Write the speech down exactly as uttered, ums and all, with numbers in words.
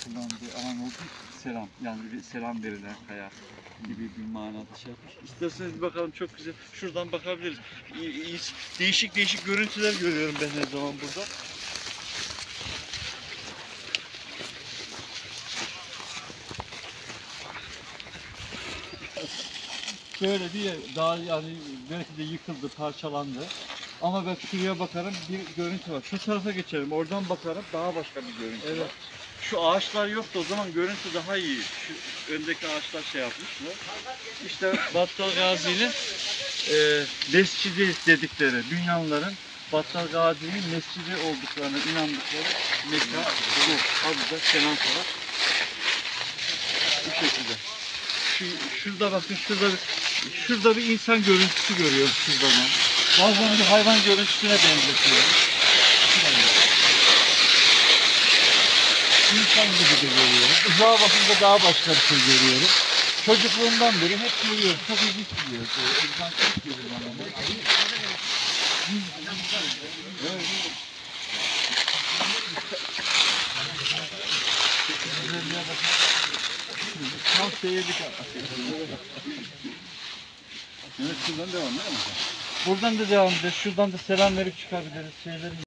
açılan bir alan olduğu için selam, yani bir selam verilen kaya gibi bir manada şey yapmış. İsterseniz bir bakalım, çok güzel. Şuradan bakabiliriz. İyi- iyi- Değişik değişik görüntüler görüyorum ben her zaman burada. Şöyle bir yer, daha yani belki de yıkıldı, parçalandı. Ama ben şuraya bakarım, bir görüntü var. Şu tarafa geçelim, oradan bakarım, daha başka bir görüntü Evet. var. Şu ağaçlar yoktu, o zaman görüntü daha iyi. Şu öndeki ağaçlar şey yapmışlar. İşte Battal Gazi'nin e, mescidi dedikleri, dünyaların Battal Gazi'nin mescidi olduklarına inandıkları mekan bu. Adı da Kenan-Paşa. Bu şekilde. Şu, şurada bakın, şurada bir, şurada bir insan görüntüsü görüyorum şurada ben. Bazen bir hayvan görüntüsüne benzetiyorum. İnsan gibi de görüyorum. Uzağa bakınca daha başka bir şey görüyorum. Çocukluğumdan beri hep görüyorum. Çok ilginç geliyor. İnsan çok geliyor bana. Evet. Güzelliğe bakın. Tam seyirlik. Evet, şuradan devam değil mi? Buradan da devam ederiz. Şuradan da selam verip çıkabiliriz. Şeyleri